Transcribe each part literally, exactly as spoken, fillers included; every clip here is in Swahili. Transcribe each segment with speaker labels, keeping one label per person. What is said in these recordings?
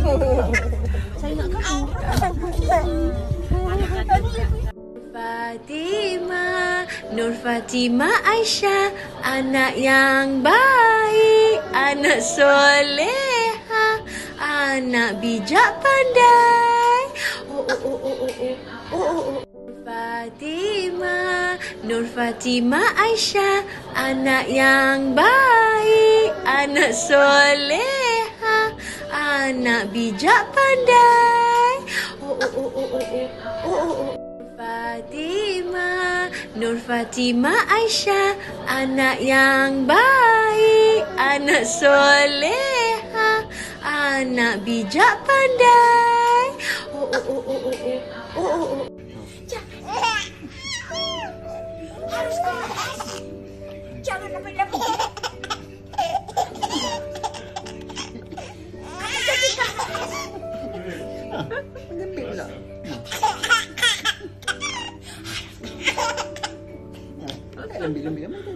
Speaker 1: Saya nak kamu. Fatima, Nur Fatima Aisyah, anak yang baik, anak soleha, anak bijak pandai. Oh oh oh oh oh oh oh oh. oh. Fatima, Nur Fatima Aisyah, anak yang baik, anak soleha, anak bijak pandai. Oh oh oh oh oh oh oh oh. Fatima, Nur Fatima Aisyah, anak yang baik, anak soleha, anak bijak pandai. Oh oh oh oh oh oh oh oh.
Speaker 2: Harus keras. Jangan lama-lama. Jadi keras.
Speaker 3: Mengambil pula. Ambil-ambil makan.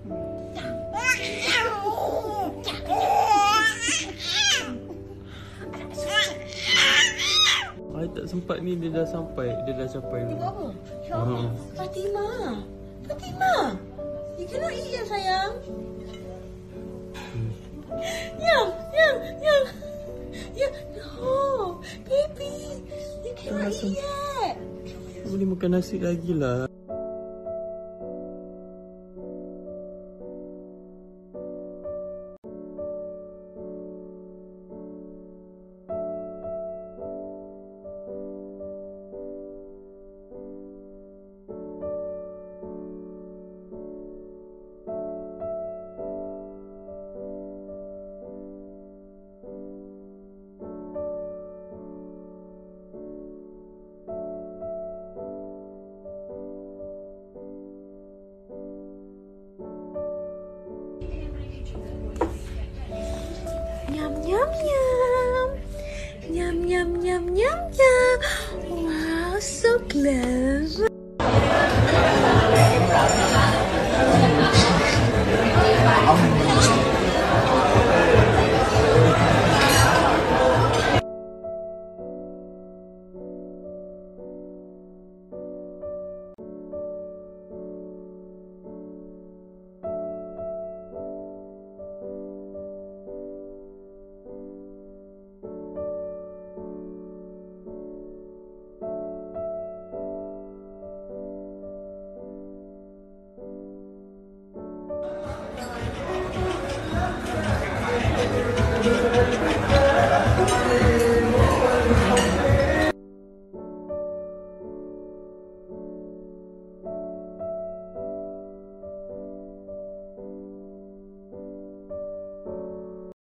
Speaker 3: Ay, tak sempat ni, dia dah sampai. Dia dah sampai.
Speaker 1: Tengok apa? Ya Allah. Fatima. Fatima. You cannot eat ya sayang. Yang, yang, yang. Ya, no. Baby. You cannot eat yet.
Speaker 3: Boleh makan nasi lagi lah.
Speaker 1: Nyam nyam nyam. Nyam nyam nyam nyam nyam. Wow, so clever.